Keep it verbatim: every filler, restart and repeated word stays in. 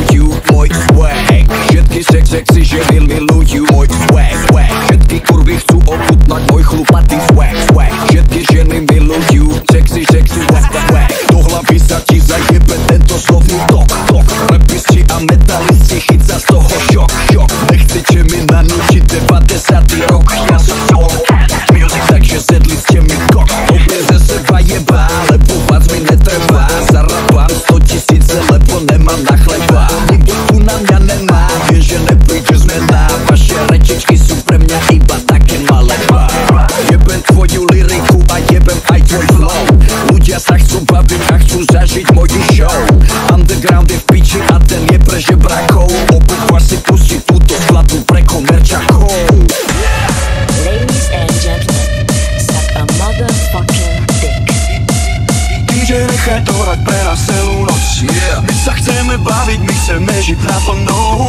milujú môj swag. Všetky sex sexy ženy milujú môj swag, swag. Všetky kurvy chcú ochutnať môj chlupatý swag, swag. Všetky ženy milujú sexy, sexy swag, swag. Do hlavy sa ti zajebe tento slovný tok, tok. Rapisti a metalisti chyca z toho šok, šok. Nechcete mi nanúčiť devadesátý rok. Ja som soul music, takže sedli ste mi kok. Obie ze seba jebá, lebo vás mi netrvá. Zarábam sto tisíce, lebo nemám na chleba. Nikto na mňa nemá, vie, že nepríde zmena. Vaše rečičky sú pre mňa iba také malé dva. Jebem tvoju lyriku a jebem aj tvoj flow. Ľudia sa chcú baviť a chcú zažiť moju show. Underground je v piči a ten je pre žebrakov. Obidva si pustiť túto skladbu pre komerčakov. Ladies and gentlemen, suck a motherfucking dick. dý džej nechaj to hrať pre nás celú noc, yeah. My sa chceme baviť, my chceme žiť naplno.